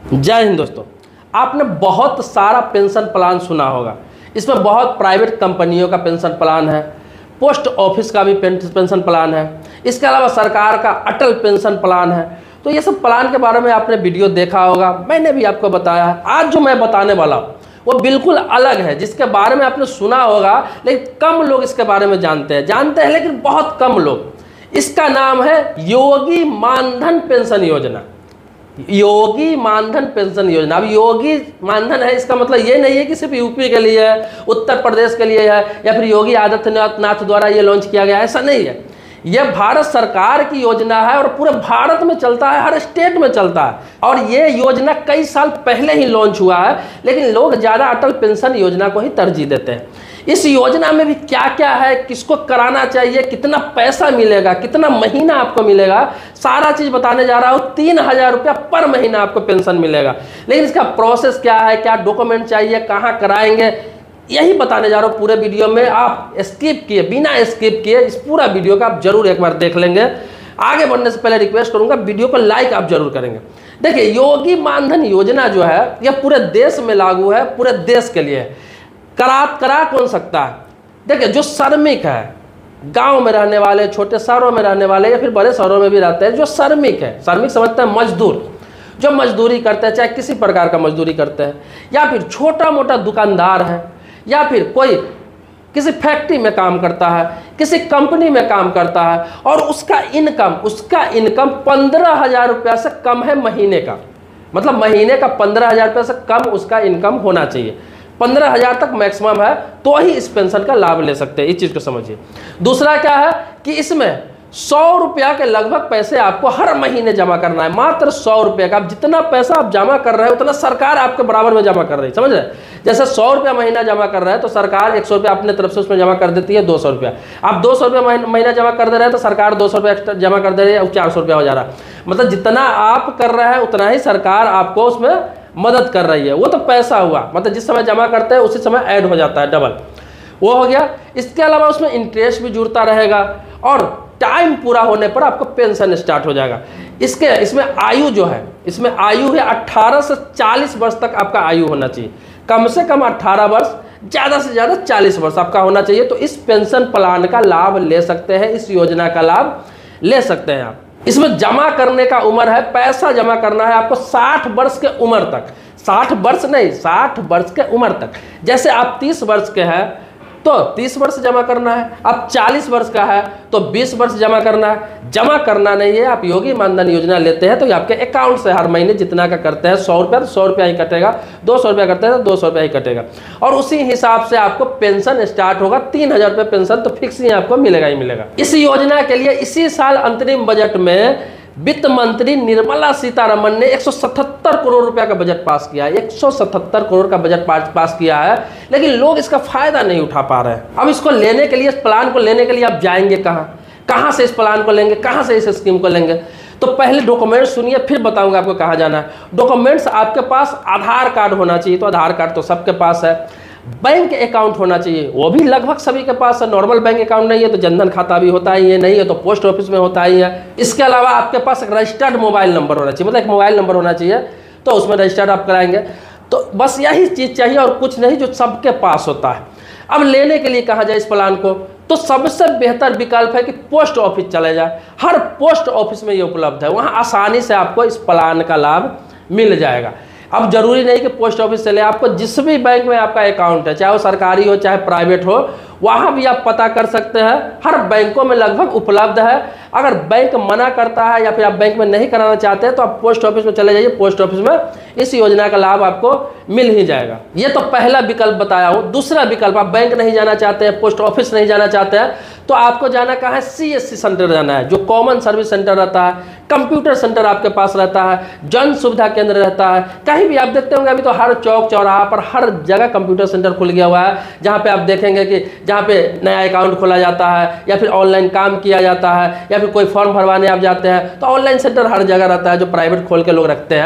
जय हिंद दोस्तों। आपने बहुत सारा पेंशन प्लान सुना होगा। इसमें बहुत प्राइवेट कंपनियों का पेंशन प्लान है, पोस्ट ऑफिस का भी पेंशन प्लान है, इसके अलावा सरकार का अटल पेंशन प्लान है। तो ये सब प्लान के बारे में आपने वीडियो देखा होगा, मैंने भी आपको बताया है। आज जो मैं बताने वाला हूँ वो बिल्कुल अलग है, जिसके बारे में आपने सुना होगा लेकिन कम लोग इसके बारे में जानते हैं लेकिन बहुत कम लोग। इसका नाम है योगी मानधन पेंशन योजना। योगी मानधन पेंशन योजना। अब योगी मानधन है, इसका मतलब ये नहीं है कि सिर्फ यूपी के लिए है, उत्तर प्रदेश के लिए है या फिर योगी आदित्यनाथ द्वारा ये लॉन्च किया गया, ऐसा नहीं है। यह भारत सरकार की योजना है और पूरे भारत में चलता है, हर स्टेट में चलता है। और ये योजना कई साल पहले ही लॉन्च हुआ है, लेकिन लोग ज़्यादा अटल पेंशन योजना को ही तरजीह देते हैं। इस योजना में भी क्या क्या है, किसको कराना चाहिए, कितना पैसा मिलेगा, कितना महीना आपको मिलेगा, सारा चीज़ बताने जा रहा हूँ। 3,000 रुपया पर महीना आपको पेंशन मिलेगा। लेकिन इसका प्रोसेस क्या है, क्या डॉक्यूमेंट चाहिए, कहाँ कराएंगे, यही बताने जा रहा हूँ पूरे वीडियो में। आप स्किप किए, बिना स्किप किए इस पूरा वीडियो का आप जरूर एक बार देख लेंगे। आगे बढ़ने से पहले रिक्वेस्ट करूंगा, वीडियो को लाइक आप जरूर करेंगे। देखिए, योगी मानधन योजना जो है यह पूरे देश में लागू है, पूरे देश के लिए। करा कौन सकता है? देखिए, जो श्रमिक है, गांव में रहने वाले, छोटे शहरों में रहने वाले या फिर बड़े शहरों में भी रहते हैं, जो श्रमिक है, श्रमिक समझते हैं मजदूर, जो मजदूरी करते हैं, चाहे किसी प्रकार का मजदूरी करते हैं, या फिर छोटा मोटा दुकानदार है, या फिर कोई किसी फैक्ट्री में काम करता है, किसी कंपनी में काम करता है और उसका इनकम 15,000 रुपया से कम है महीने का। मतलब महीने का 15,000 रुपये से कम उसका इनकम होना चाहिए। 15,000 तक मैक्सिमम है तो ही इस पेंशन का लाभ ले सकते हैं। इस चीज़ को समझिए। दूसरा क्या है कि इसमें 100 रुपया के लगभग पैसे आपको हर महीने जमा करना है। मात्र 100 रुपये का। आप जितना पैसा आप जमा कर रहे हैं उतना सरकार आपके बराबर में जमा कर रही है, समझ रहे हैं? जैसे 100 रुपया महीना जमा कर रहे हैं तो सरकार 100 रुपया अपने तरफ से उसमें जमा कर देती है, 200 रुपया। आप 200 रुपया महीना जमा कर दे रहे हैं तो सरकार 200 रुपया एक्स्ट्रा जमा कर दे रही है, 400 रुपया हो जा रहा है। मतलब जितना आप कर रहे हैं उतना ही सरकार आपको उसमें मदद कर रही है। वो तो पैसा हुआ, मतलब जिस समय जमा करते हैं उसी समय ऐड हो जाता है, डबल वो हो गया। इसके अलावा उसमें इंटरेस्ट भी जुड़ता रहेगा और टाइम पूरा होने पर आपको पेंशन स्टार्ट हो जाएगा। इसमें आयु जो है, इसमें आयु है 18 से 40 वर्ष तक आपका आयु होना चाहिए। कम से कम 18 वर्ष, ज़्यादा से ज़्यादा 40 वर्ष आपका होना चाहिए। तो इस पेंशन प्लान का लाभ ले सकते हैं, इस योजना का लाभ ले सकते हैं आप। इसमें जमा करने का उम्र है, पैसा जमा करना है आपको 60 वर्ष के उम्र तक। 60 वर्ष नहीं, 60 वर्ष के उम्र तक। जैसे आप 30 वर्ष के हैं तो 30 वर्ष जमा करना है, आप 40 वर्ष का है तो 20 वर्ष जमा करना है। जमा करना नहीं है, आप योगी मानधन योजना लेते हैं तो ये आपके अकाउंट से हर महीने जितना का करते हैं, 100 रुपया तो 100 रुपया ही कटेगा, 200 रुपया करते हैं तो 200 रुपया ही कटेगा। और उसी हिसाब से आपको पेंशन स्टार्ट होगा। 3,000 रुपये पेंशन तो फिक्स ही आपको मिलेगा ही मिलेगा। इस योजना के लिए इसी साल अंतरिम बजट में वित्त मंत्री निर्मला सीतारमण ने 177 करोड़ रुपया का बजट पास किया है। 177 करोड़ का बजट पास किया है, लेकिन लोग इसका फायदा नहीं उठा पा रहे हैं। अब इसको लेने के लिए, इस प्लान को लेने के लिए आप जाएंगे कहाँ से इस प्लान को लेंगे, कहाँ से इस स्कीम को लेंगे? तो पहले डॉक्यूमेंट्स सुनिए, फिर बताऊंगा आपको कहाँ जाना है। डॉक्यूमेंट्स आपके पास आधार कार्ड होना चाहिए, तो आधार कार्ड तो सबके पास है। बैंक अकाउंट होना चाहिए, वो भी लगभग सभी के पास है। नॉर्मल बैंक अकाउंट नहीं है तो जनधन खाता भी होता ही है, नहीं है तो पोस्ट ऑफिस में होता ही है। इसके अलावा आपके पास एक रजिस्टर्ड मोबाइल नंबर होना चाहिए, मतलब एक मोबाइल नंबर होना चाहिए, तो उसमें रजिस्टर्ड आप कराएंगे। तो बस यही चीज़ चाहिए और कुछ नहीं, जो सबके पास होता है। अब लेने के लिए कहाँ जाए इस प्लान को? तो सबसे बेहतर विकल्प है कि पोस्ट ऑफिस चले जाए। हर पोस्ट ऑफिस में ये उपलब्ध है, वहाँ आसानी से आपको इस प्लान का लाभ मिल जाएगा। अब जरूरी नहीं कि पोस्ट ऑफिस चले, आपको जिस भी बैंक में आपका अकाउंट है, चाहे वो सरकारी हो चाहे प्राइवेट हो, वहाँ भी आप पता कर सकते हैं। हर बैंकों में लगभग उपलब्ध है। अगर बैंक मना करता है या फिर आप बैंक में नहीं कराना चाहते हैं तो आप पोस्ट ऑफिस में चले जाइए। पोस्ट ऑफिस में इस योजना का लाभ आपको मिल ही जाएगा। ये तो पहला विकल्प बताया हूँ। दूसरा विकल्प, आप बैंक नहीं जाना चाहते हैं, पोस्ट ऑफिस नहीं जाना चाहते हैं, तो आपको जाना कहाँ है? CSC सेंटर जाना है, जो कॉमन सर्विस सेंटर रहता है, कंप्यूटर सेंटर आपके पास रहता है, जन सुविधा केंद्र रहता है। कहीं भी आप देखते होंगे अभी तो हर चौक चौराहा पर हर जगह कंप्यूटर सेंटर खुल गया हुआ है, जहाँ पे आप देखेंगे कि जहाँ पे नया अकाउंट खोला जाता है या फिर ऑनलाइन काम किया जाता है या फिर कोई फॉर्म भरवाने आप जाते हैं तो ऑनलाइन सेंटर हर जगह रहता है, जो प्राइवेट खोल के लोग रखते हैं।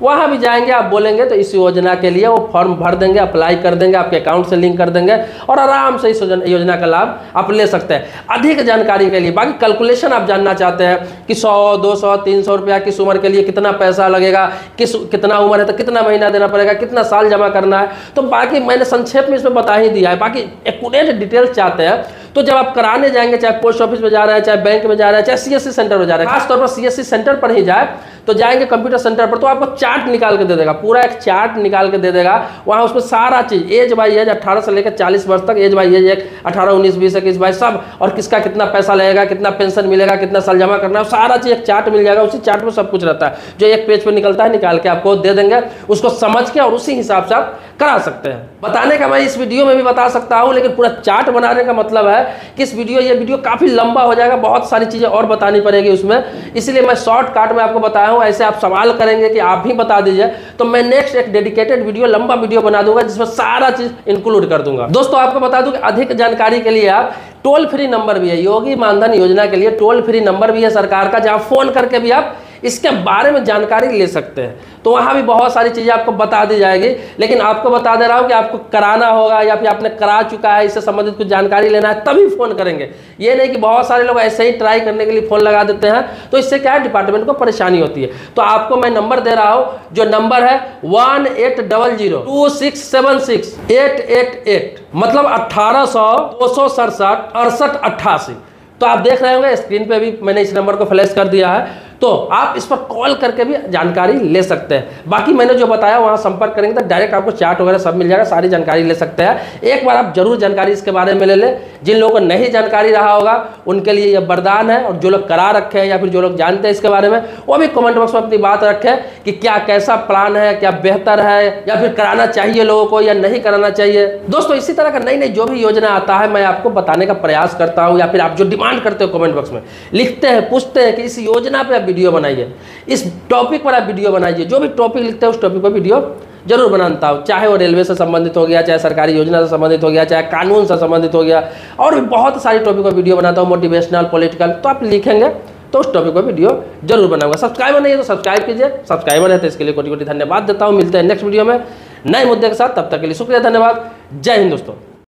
वहाँ भी जाएंगे, आप बोलेंगे तो इस योजना के लिए वो फॉर्म भर देंगे, अप्लाई कर देंगे, आपके अकाउंट से लिंक कर देंगे और आराम से इस योजना का लाभ आप ले सकते हैं। अधिक जानकारी के लिए बाकी कैलकुलेशन आप जानना चाहते हैं कि 100, 200, 300 रुपया किस उम्र के लिए कितना पैसा लगेगा, कितना उम्र है तो कितना महीना देना पड़ेगा, कितना साल जमा करना है, तो बाकी मैंने संक्षेप में इसमें बता ही दिया है। बाकी एक्यूरेट डिटेल्स चाहते हैं तो जब आप कराने जाएंगे, चाहे पोस्ट ऑफिस में जा रहे हैं, चाहे बैंक में जा रहे हैं, चाहे सीएससी सेंटर में जा रहे हैं, खासतौर पर सीएससी सेंटर पर ही जाए तो जाएंगे कंप्यूटर सेंटर पर तो आपको चार्ट निकाल के दे देगा, पूरा एक चार्ट निकाल के दे देगा। वहाँ उसमें सारा चीज़ एज बाई एज 18 से लेकर 40 वर्ष तक, एज बाई एज 18, 19, 20, 21, 22 सब, और किसका कितना पैसा लगेगा, कितना पेंशन मिलेगा, कितना साल जमा करना है, सारा चीज़ एक चार्ट मिल जाएगा। उसी चार्ट में सब कुछ रहता है, जो एक पेज पर निकलता है निकाल के आपको दे देंगे, उसको समझ के और उसी हिसाब से आप करा सकते हैं। बताने का मैं इस वीडियो में भी बता सकता हूँ, लेकिन पूरा चार्ट बनाने का मतलब है कि ये वीडियो काफी लंबा हो जाएगा, बहुत सारी चीजें और बतानी पड़ेगी उसमें, इसलिए मैं शॉर्टकट में आपको बताया हूँ। ऐसे आप सवाल करेंगे कि आप भी बता दीजिए तो मैं नेक्स्ट एक डेडिकेटेड वीडियो, लंबा वीडियो बना दूंगा जिसमें सारा चीज इंक्लूड कर दूंगा। दोस्तों आपको बता दूं कि अधिक जानकारी के लिए आप टोल फ्री नंबर भी है, योगी मानधन योजना के लिए टोल फ्री नंबर भी है सरकार का, जहां फोन करके भी आप इसके बारे में जानकारी ले सकते हैं। तो वहाँ भी बहुत सारी चीज़ें आपको बता दी जाएगी, लेकिन आपको बता दे रहा हूँ कि आपको कराना होगा या फिर आपने करा चुका है, इससे संबंधित कुछ जानकारी लेना है तभी फ़ोन करेंगे। ये नहीं कि बहुत सारे लोग ऐसे ही ट्राई करने के लिए फ़ोन लगा देते हैं, तो इससे क्या है डिपार्टमेंट को परेशानी होती है। तो आपको मैं नंबर दे रहा हूँ, जो नंबर है 1800-2676-888, मतलब 1800-267-6888। तो आप देख रहे होंगे स्क्रीन पे भी मैंने इस नंबर को फ्लैश कर दिया है, तो आप इस पर कॉल करके भी जानकारी ले सकते हैं। बाकी मैंने जो बताया वहाँ संपर्क करेंगे तो डायरेक्ट आपको चार्ट वगैरह सब मिल जाएगा, सारी जानकारी ले सकते हैं। एक बार आप जरूर जानकारी इसके बारे में ले लें। जिन लोगों को नहीं जानकारी रहा होगा उनके लिए यह वरदान है, और जो लोग करा रखे हैं या फिर जो लोग जानते हैं इसके बारे में, वो भी कमेंट बॉक्स में अपनी बात रखें कि क्या कैसा प्लान है, क्या बेहतर है, या फिर कराना चाहिए लोगों को या नहीं कराना चाहिए। दोस्तों इसी तरह का नई नई जो भी योजना आता है मैं आपको बताने का प्रयास करता हूँ, या फिर आप जो डिमांड करते हो कमेंट बॉक्स में लिखते हैं, पूछते हैं कि इस योजना पर वीडियो बनाइए, इस टॉपिक पर आप वीडियो बनाइए। जो भी टॉपिक लिखते हैं उस टॉपिक पर वीडियो जरूर बनाता हूँ, चाहे वो रेलवे से संबंधित हो गया, चाहे सरकारी योजना से संबंधित हो गया, चाहे कानून से संबंधित हो गया, और भी बहुत सारी टॉपिक पर वीडियो बनाता हूँ, मोटिवेशनल, पॉलिटिकल। तो आप लिखेंगे तो उस टॉपिक पर वीडियो जरूर बनाऊंगा। सब्सक्राइबर नहीं है तो सब्सक्राइब कीजिए, सब्सक्राइबर है तो इसके लिए कोटि कोटि धन्यवाद देता हूँ। मिलते हैं नेक्स्ट वीडियो में नए मुद्दे के साथ, तब तक के लिए शुक्रिया, धन्यवाद, जय हिंद दोस्तों।